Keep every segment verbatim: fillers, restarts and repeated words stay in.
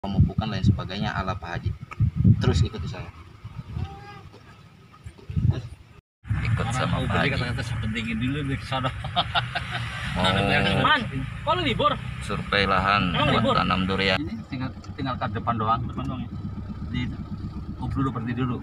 pemupukan lain sebagainya ala Pak Haji. Terus ikuti saya. Ikut sama Pak Haji. Kata-kata sepentingin dulu di sana. Oh, Kalau libur, survei lahan Emang buat libur? tanam durian. ini tinggal tinggal ke depan doang, depan doang ya. Di up dulu, berhenti dulu.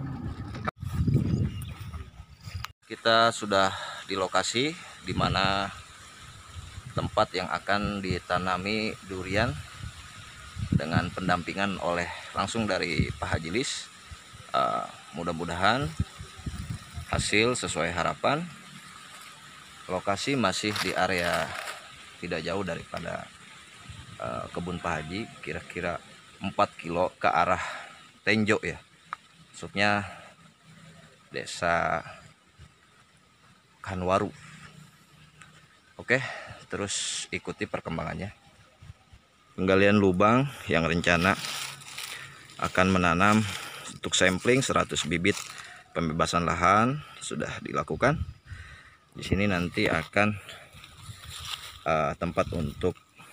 Kita sudah di lokasi di mana tempat yang akan ditanami durian dengan pendampingan oleh langsung dari Pak Haji Lis. Uh, mudah-mudahan hasil sesuai harapan. Lokasi masih di area tidak jauh daripada uh, kebun Pak Haji, kira-kira empat kilo ke arah Tenjo ya. Maksudnya desa Kanwaru. Oke, terus ikuti perkembangannya. Penggalian lubang yang rencana akan menanam untuk sampling seratus bibit pembebasan lahan sudah dilakukan. Di sini nanti akan uh, tempat untuk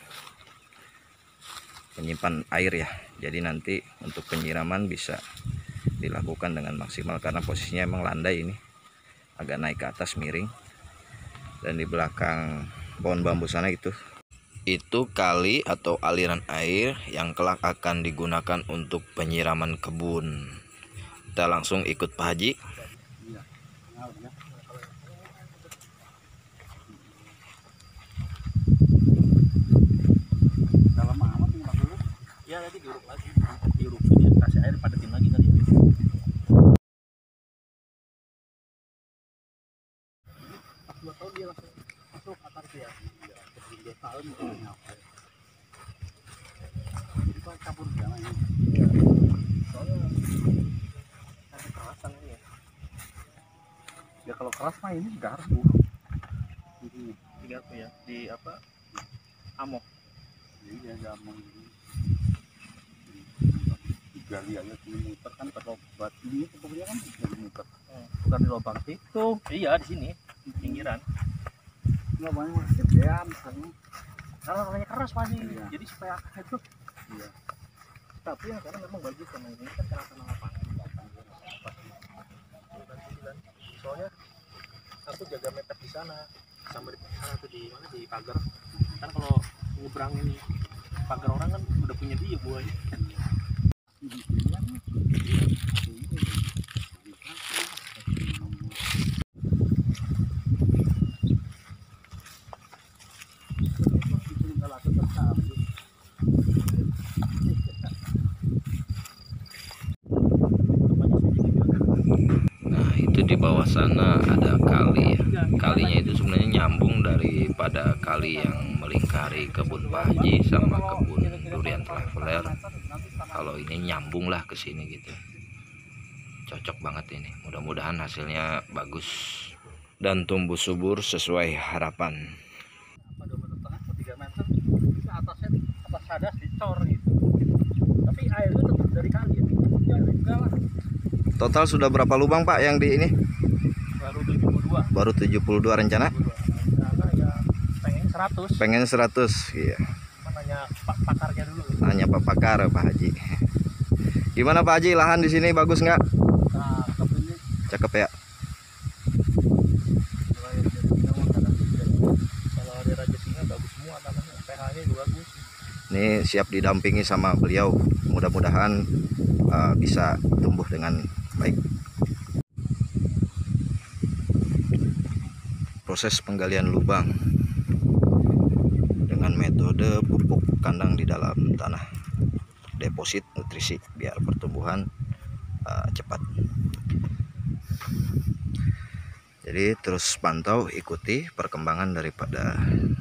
menyimpan air ya. Jadi nanti untuk penyiraman bisa dilakukan dengan maksimal karena posisinya emang landai ini. Agak naik ke atas miring. Dan di belakang pohon bambu sana itu itu kali atau aliran air yang kelak akan digunakan untuk penyiraman kebun. Kita langsung ikut Pak Haji. Dalam amat nih Mas dulu. Ya nanti diuruk lagi. Diuruk dia kasih air padatin lagi kali ya. Dua tahun dia langsung masuk akar dia. Iya, dua tahun udah nyampe. Jadi kan campur jangan ini. Soalnya ada kerasan ini ya. Ya kalau keras mah ini garpu. Ini di garpu ya, di apa? Amok. Iya, gamang ini. Gali aja sini muter kan terlobat ini pokoknya kan jadi muter. Hmm. Bukan di lubang itu. Iya di sini di pinggiran. Nggak banyak gedean misalnya. Karena namanya keras pasti. Iya. Jadi supaya akar itu. Iya. Tapi yang karena memang bagus sama ini kan karena tanah lapangan. Soalnya aku jaga mepet di sana sama di sana tuh di mana di pagar. Kan kalau nyebrang ini pagar orang kan udah punya dia buahnya. Nah, itu di bawah sana ada kali ya. Kalinya itu sebenarnya nyambung daripada kali yang melingkari kebun Pak Haji sama kebun durian traveler. Kalau ini nyambung lah ke sini gitu. Cocok banget ini. Mudah-mudahan hasilnya bagus dan tumbuh subur sesuai harapan. Pada meter tengah atau tiga meter itu atasnya atas sadas dicor gitu. Tapi air itu tetap dari kali ya. Ya enggak lah. Total sudah berapa lubang Pak yang di ini? Baru tujuh puluh dua. Baru tujuh puluh dua rencana? Rencana ya pengen seratus. Pengen seratus, iya. Cuma nanya Pak pakarnya dulu. Nanya Pak Pakar, Pak Haji. Gimana Pak Haji, lahan di sini bagus nggak? Nah, ini Cakep ya. kalau ada raja singa bagus semua tanahnya, pH-nya juga bagus. Ini siap didampingi sama beliau. Mudah-mudahan uh, bisa tumbuh dengan baik. Proses penggalian lubang dengan metode pupuk kandang di dalam tanah, deposit nutrisi biar pertumbuhan uh, cepat. Jadi terus pantau, ikuti perkembangan daripada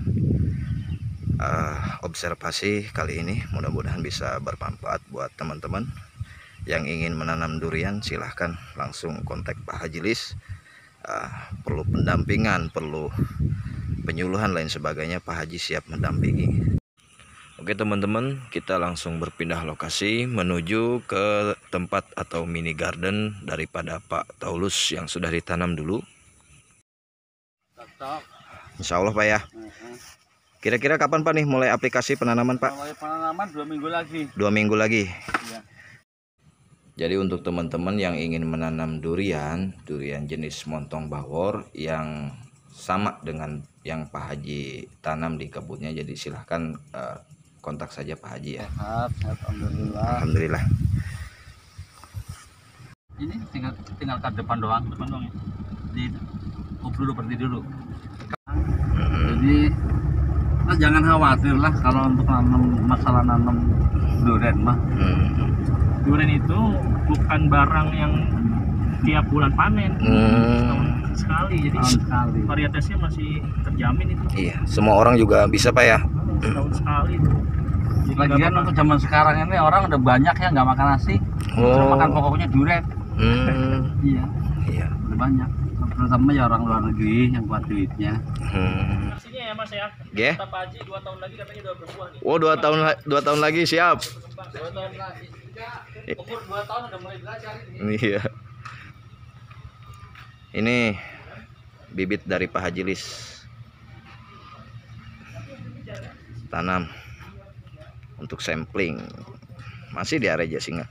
uh, observasi kali ini. Mudah-mudahan bisa bermanfaat buat teman-teman yang ingin menanam durian. Silahkan langsung kontak Pak Haji Lis. Uh, perlu pendampingan, perlu penyuluhan lain sebagainya, Pak Haji siap mendampingi. Oke teman-teman, kita langsung berpindah lokasi menuju ke tempat atau mini garden daripada Pak Taulus yang sudah ditanam dulu. Insya Allah Pak ya. Kira-kira kapan Pak nih mulai aplikasi penanaman Pak? Mulai penanaman dua minggu lagi. Dua minggu lagi. Iya. Jadi untuk teman-teman yang ingin menanam durian, durian jenis montong bawor yang sama dengan yang Pak Haji tanam di kebunnya, jadi silahkan uh, kontak saja Pak Haji ya. Sehat, sehat, alhamdulillah. Alhamdulillah. Ini tinggal tinggal ke depan doang, depan doang ya. Di up dulu, berhenti dulu. Hmm. Jadi nah, jangan khawatir lah kalau untuk nanam masalah nanam durian mah. Hmm. Durian itu bukan barang yang tiap bulan panen, Hmm. setahun sekali, jadi Tahun sekali. varietasnya masih terjamin itu. Iya, semua orang juga bisa Pak ya. Setahun sekali itu. Jadi Lagian nggak untuk zaman sekarang ini orang udah banyak ya nggak makan nasi, Oh. makan pokoknya durian. Hmm. Iya, Iya. udah banyak. Terutama ya orang luar negeri yang buat duitnya. Hmm. Nasinya ya Mas ya. Ge? Kata Pak Haji dua tahun lagi katanya udah berbuah nih. Oh, dua tahun la- dua tahun lagi siap. Dua tahun lagi. Umur dua tahun udah mulai belajar ini. Iya. Ini bibit dari Pak Haji Lis. Tanam untuk sampling. Masih di area Jasinga.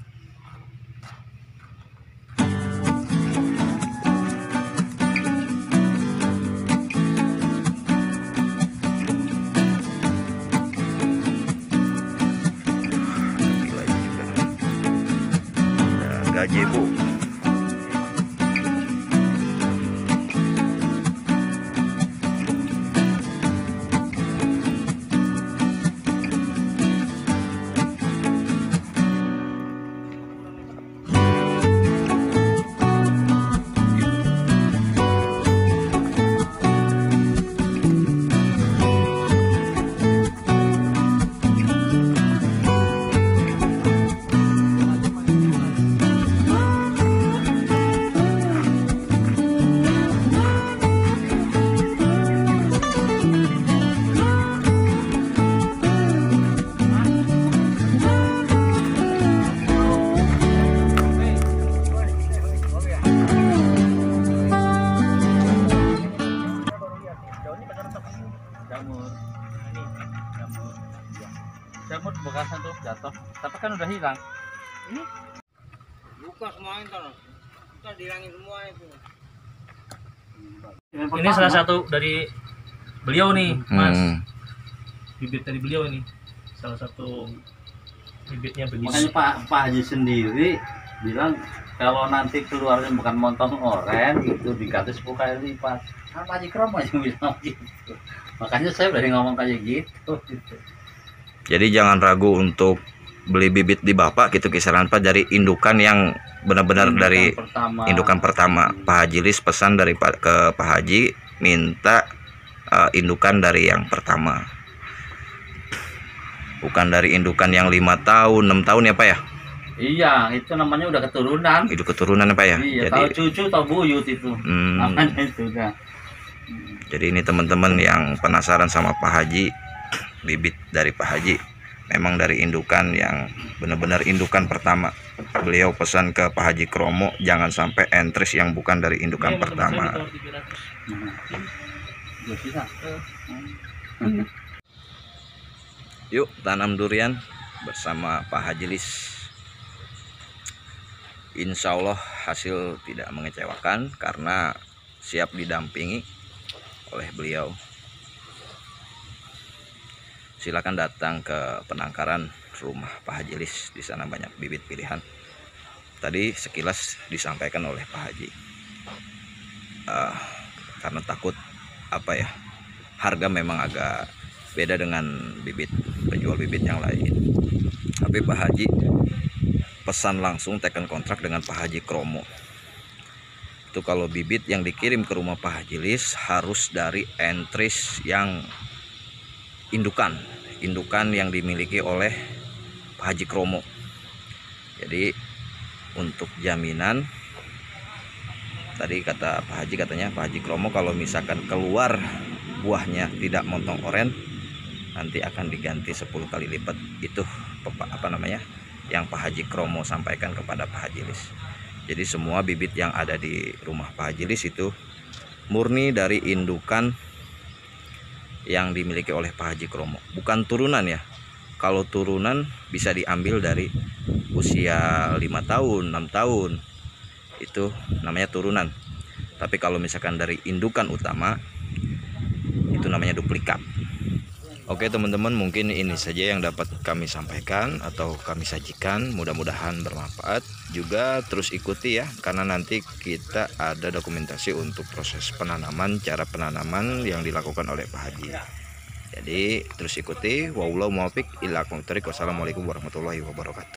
Gila juga. Ada gazebo. Jamur. Jamur. Iya. Jamur bekasan tuh jatuh, tapi kan udah hilang. Ini Buka semua itu, kita dihilangin semua itu. ini salah satu dari beliau nih, Mas. Hmm. Bibit dari beliau ini. Salah satu bibitnya Makanya begini. Pak Pak Haji sendiri bilang kalau nanti keluarnya bukan montong oren itu dikasih sepuluh kali lipat. Kan Pak Haji Kromo yang bilang gitu. Makanya saya berani ngomong kayak gitu. gitu. Jadi jangan ragu untuk beli bibit di Bapak gitu kisaran Pak dari indukan yang benar-benar Indukan dari pertama. indukan pertama. Pak Haji Lis pesan dari Pak ke Pak Haji minta uh, indukan dari yang pertama. Bukan dari indukan yang lima tahun, enam tahun ya Pak ya? Iya, itu namanya udah keturunan. Itu keturunan ya Pak ya? Iya, Jadi tahu cucu tahu buyut itu. hmm, Namanya itu udah. jadi ini teman-teman yang penasaran sama Pak Haji, bibit dari Pak Haji memang dari indukan yang benar-benar indukan pertama. Beliau pesan ke Pak Haji Kromo jangan sampai entris yang bukan dari indukan Iya, Mas, pertama. saya ditawar tiga ratus. Ya bisa. Yuk tanam durian bersama Pak Haji Lis. Insya Allah hasil tidak mengecewakan karena siap didampingi oleh beliau. Silakan datang ke penangkaran rumah Pak Haji Lis, di sana banyak bibit pilihan. Tadi sekilas disampaikan oleh Pak Haji, uh, karena takut apa ya, harga memang agak beda dengan bibit penjual bibit yang lain. Tapi Pak Haji pesan langsung teken kontrak dengan Pak Haji Kromo. Itu kalau bibit yang dikirim ke rumah Pak Haji Lis harus dari entris yang indukan, indukan yang dimiliki oleh Pak Haji Kromo. Jadi untuk jaminan, tadi kata Pak Haji, katanya Pak Haji Kromo kalau misalkan keluar buahnya tidak montong oren, nanti akan diganti sepuluh kali lipat. Itu apa namanya yang Pak Haji Kromo sampaikan kepada Pak Haji Lis. Jadi semua bibit yang ada di rumah Pak Haji Lis itu murni dari indukan yang dimiliki oleh Pak Haji Kromo, bukan turunan ya. Kalau turunan bisa diambil dari usia lima tahun, enam tahun, itu namanya turunan. Tapi kalau misalkan dari indukan utama, itu namanya duplikat. Oke teman-teman, mungkin ini saja yang dapat kami sampaikan atau kami sajikan. Mudah-mudahan bermanfaat. Juga terus ikuti ya, karena nanti kita ada dokumentasi untuk proses penanaman, cara penanaman yang dilakukan oleh Pak Haji. Jadi terus ikuti. Wallahu muwaffiq ila aqwamit thoriq. Wassalamualaikum warahmatullahi wabarakatuh.